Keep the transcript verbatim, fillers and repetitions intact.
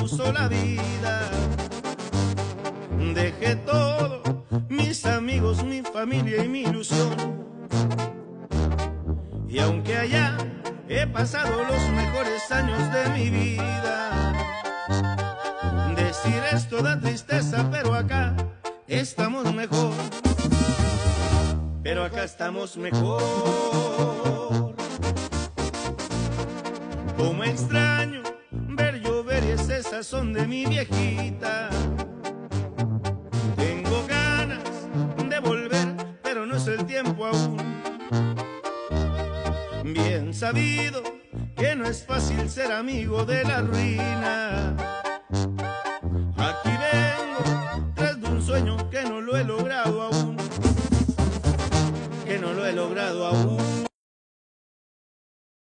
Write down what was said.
puso la vida. Dejé todo, mis amigos, mi familia y mi ilusión. Y aunque allá he pasado los mejores años de mi vida, decir esto da tristeza, pero acá estamos mejor. Pero acá estamos mejor. Como extraño ver llover y ese sazón de mi viejita. Tengo ganas de volver, pero no es el tiempo aún. Bien sabido que no es fácil ser amigo de la ruina.